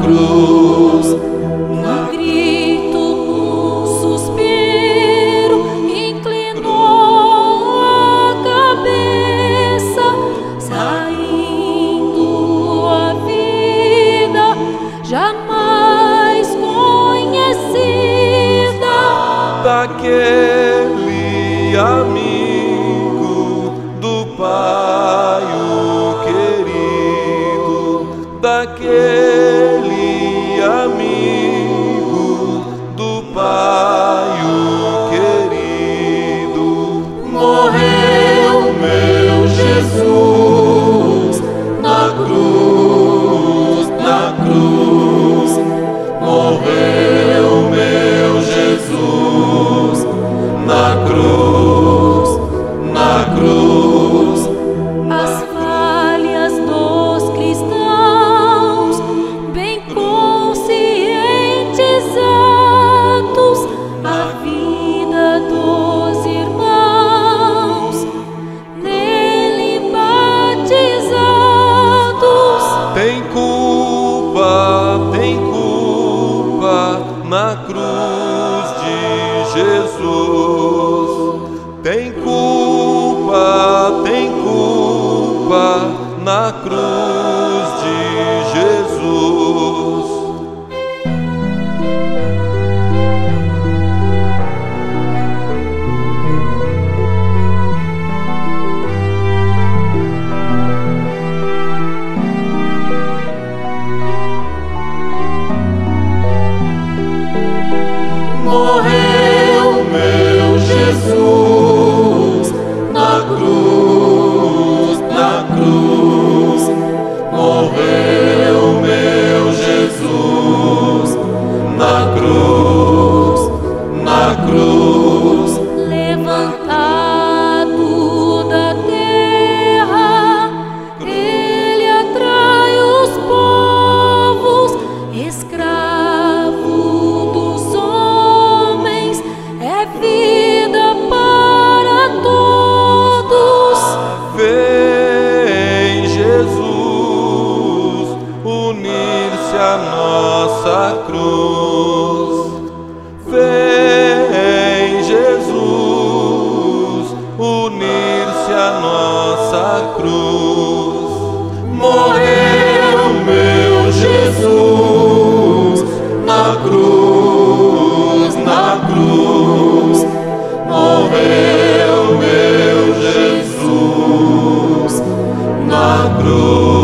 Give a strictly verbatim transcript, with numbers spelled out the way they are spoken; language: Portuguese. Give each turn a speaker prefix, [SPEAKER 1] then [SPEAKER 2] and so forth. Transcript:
[SPEAKER 1] cruz.
[SPEAKER 2] No grito, no suspiro, inclinou a cabeça, saindo a vida jamais conhecida
[SPEAKER 1] Daquele amigo do Pai, o querido, daquele amigo do Pai, o querido.
[SPEAKER 2] morreu meu Jesus na cruz, na cruz.
[SPEAKER 1] Morreu meu Jesus na cruz, na cruz.
[SPEAKER 2] As falhas dos cristãos, bem conscientes atos, a vida dos irmãos, nele batizados.
[SPEAKER 1] Tem culpa, tem culpa na cruz de Jesus. Tem culpa, tem culpa na cruz de Jesus.
[SPEAKER 2] Morreu meu Jesus na cruz, na cruz.
[SPEAKER 1] Morreu meu Jesus na cruz, na cruz.
[SPEAKER 2] Levantado da terra, ele atrai os povos, escravo dos homens, é vida para todos.
[SPEAKER 1] Vem Jesus unir-se à nossa cruz. Vem Jesus unir-se à nossa cruz. Morreu meu Jesus na cruz, na cruz. Morreu meu Jesus na cruz.